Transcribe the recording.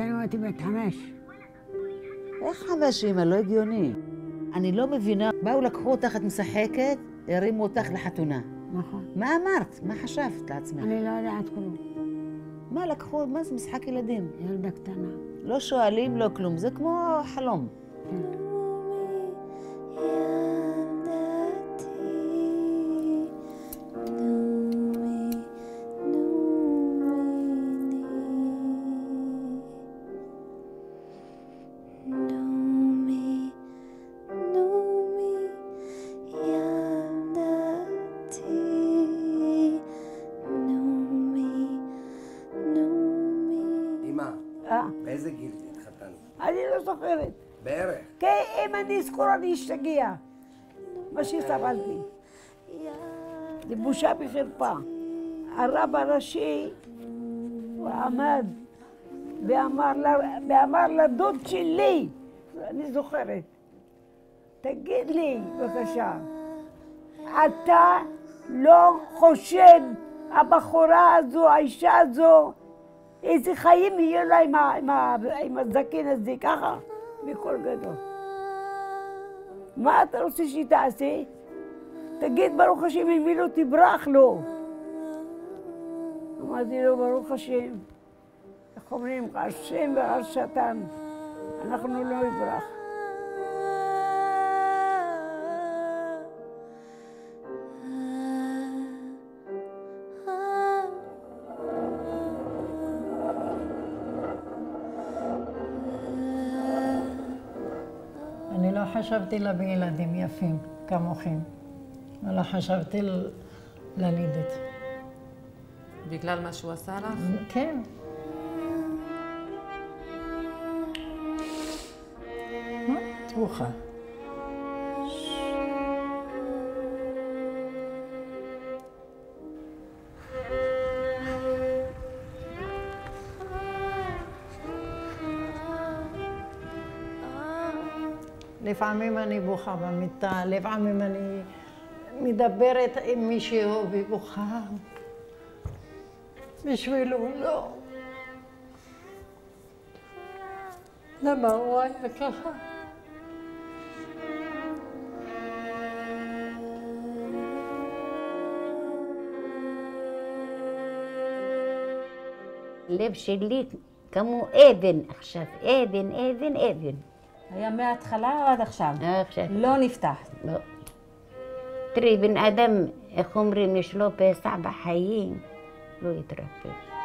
אני הייתי בת 5. איך 5 אמא? לא הגיוני. אני לא מבינה. באו לקחו אותך, את משחקת, הרימו אותך לחתונה. נכון. מה אמרת? מה חשבת לעצמך? אני לא יודעת כלום. מה לקחו? מה זה משחק ילדים? ילדה קטנה. לא שואלים, לא כלום. זה כמו חלום. כן. באיזה גיל התחתנת? אני לא זוכרת. בערך. כי אם אני אזכור אני אשתגע. מה שסבלתי. זה בושה וחרפה. הרב הראשי, הוא עמד ואמר לדוד שלי, אני זוכרת, תגיד לי בבקשה, אתה לא חושב הבחורה הזו, האישה הזו, איזה חיים יהיו לה עם הזקן הזה, ככה, בקול גדול. מה אתה רוצה שהיא תעשה? תגיד ברוך השם, אם היא לא תברח לו. אמרתי לו, ברוך השם, איך אומרים, השם והשטן, אנחנו לא נברח. אני לא חשבתי להביא ילדים יפים כמוכם. לא חשבתי ללדת. בגלל מה שהוא עשה לך? כן. מה? תרוחה. לפעמים אני בוכה במיטה, לפעמים אני מדברת עם מישהו ובוכה. בשבילו לא. למה הוא היה ככה? הלב שלי כמו אבן עכשיו, אבן, אבן, אבן. היה מההתחלה או עד עכשיו? עכשיו. לא נפתח. לא. תראי, בן אדם, איך אומרים, יש לו פסע בחיים, לא יתרפא.